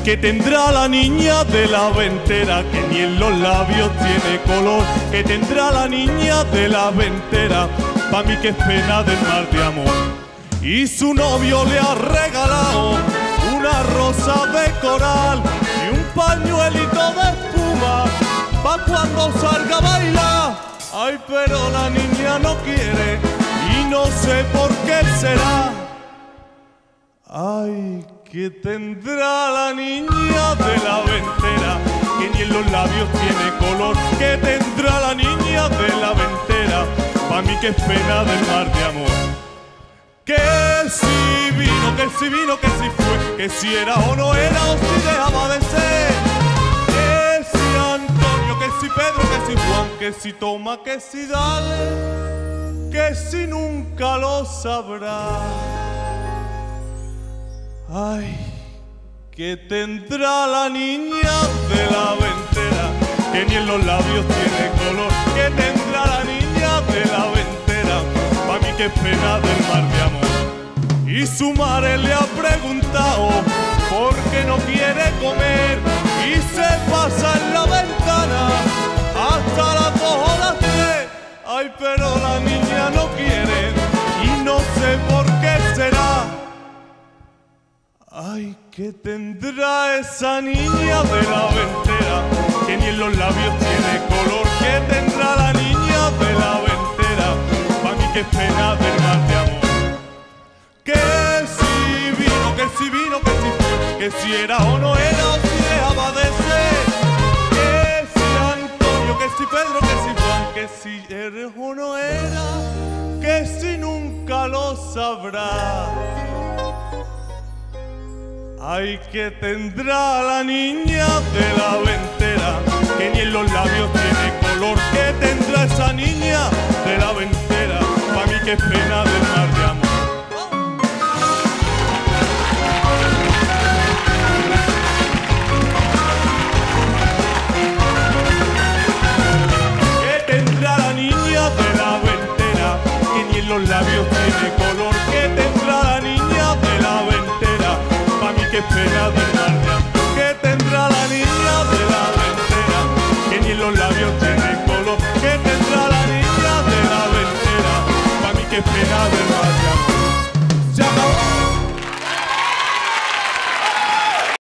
que tendrá la niña de la ventera, que ni en los labios tiene color, que tendrá la niña de la ventera, pa' mí que es pena del mar de amor. Y su novio le ha regalado una rosa de coral y un pañuelito de espuma pa' cuando salga a bailar. Ay, pero la niña no quiere y no sé por qué será. Ay, que tendrá la niña de la ventera, que ni en los labios tiene color, que tendrá la niña de la ventera, pa' mí que es pena del mar de amor. Que si vino, que si vino, que si fue, que si era o no era o si dejaba de ser. Que si Antonio, que si Pedro, que si Juan, que si toma, que si dale, que si nunca lo sabrá. Ay, que tendrá la niña de la ventera, que ni en los labios tiene color, que tendrá la niña de la ventera, pa' mí que es pena del mar de amor. Y su madre le ha preguntado por qué no quiere comer y se pasa en la ventana hasta las 2 o las 3. Ay, pero la niña no quiere y no sé por qué será. Ay, que tendrá esa niña de la ventera, que ni en los labios tiene color, que tendrá la niña de la ventera, pa' mí que es pena del mar de amor. Que si vino, que si vino, que si fue, que si era o no era o si dejaba de ser. Que si Antonio, que si Pedro, que si Juan, que si eres o no era, que si nunca lo sabrá. Ay, que tendrá la niña de la ventera, que ni en los labios tiene color, que tendrá esa niña de la ventera, pa' mí que es pena del mar de amor. Que tendrá la niña de la ventera, que ni en los labios tiene color, que tendrá la niña de la ventera, pa' mí que es pena del